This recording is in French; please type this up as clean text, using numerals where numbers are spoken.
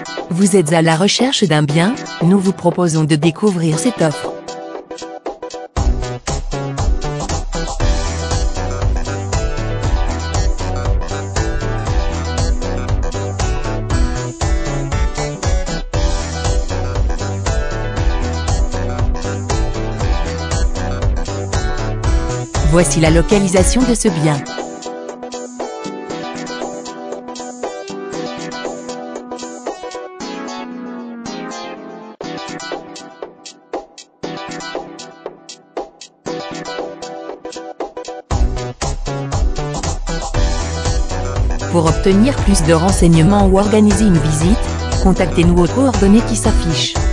Vous êtes à la recherche d'un bien? Nous vous proposons de découvrir cette offre. Voici la localisation de ce bien. Pour obtenir plus de renseignements ou organiser une visite, contactez-nous aux coordonnées qui s'affichent.